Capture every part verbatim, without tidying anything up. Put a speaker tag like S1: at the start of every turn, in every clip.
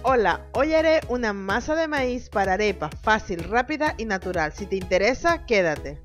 S1: Hola, hoy haré una masa de maíz para arepa, fácil, rápida y natural. Si te interesa, quédate.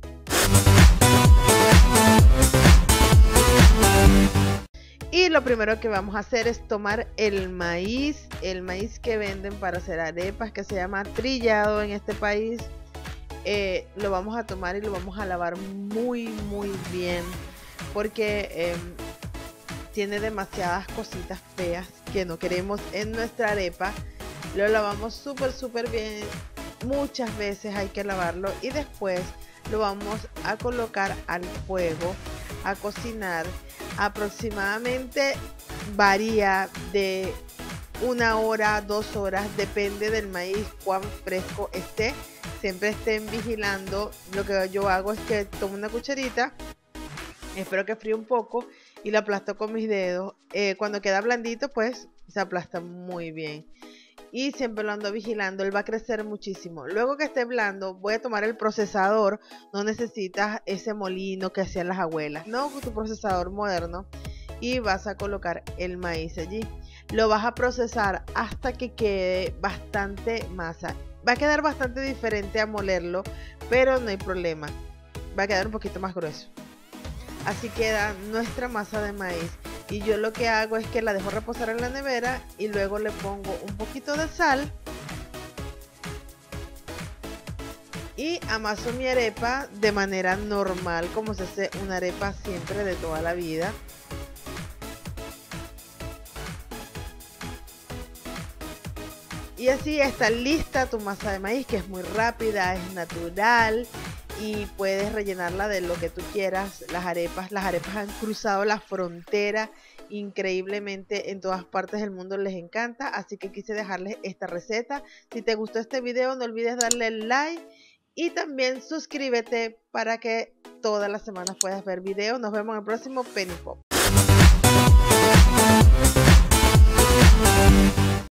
S1: Y lo primero que vamos a hacer es tomar el maíz, el maíz que venden para hacer arepas, que se llama trillado en este país. Eh, lo vamos a tomar y lo vamos a lavar muy muy bien, porque eh, tiene demasiadas cositas feas que no queremos en nuestra arepa. Lo lavamos súper súper bien, muchas veces hay que lavarlo, y después lo vamos a colocar al fuego a cocinar. Aproximadamente varía de una hora, dos horas, depende del maíz, cuán fresco esté. Siempre estén vigilando. Lo que yo hago es que tomo una cucharita, espero que fríe un poco y lo aplasto con mis dedos. Eh, cuando queda blandito, pues se aplasta muy bien. Y siempre lo ando vigilando, él va a crecer muchísimo. Luego que esté blando, voy a tomar el procesador. No necesitas ese molino que hacían las abuelas, no, tu procesador moderno, y vas a colocar el maíz allí. Lo vas a procesar hasta que quede bastante masa. Va a quedar bastante diferente a molerlo, pero no hay problema, va a quedar un poquito más grueso. Así queda nuestra masa de maíz. Y yo lo que hago es que la dejo reposar en la nevera y luego le pongo un poquito de sal y amaso mi arepa de manera normal, como se hace una arepa siempre de toda la vida. Y así está lista tu masa de maíz, que es muy rápida, es natural y puedes rellenarla de lo que tú quieras. Las arepas, las arepas han cruzado la frontera increíblemente, en todas partes del mundo les encanta, así que quise dejarles esta receta. Si te gustó este video, no olvides darle like y también suscríbete para que todas las semanas puedas ver videos. Nos vemos en el próximo Penny Pop.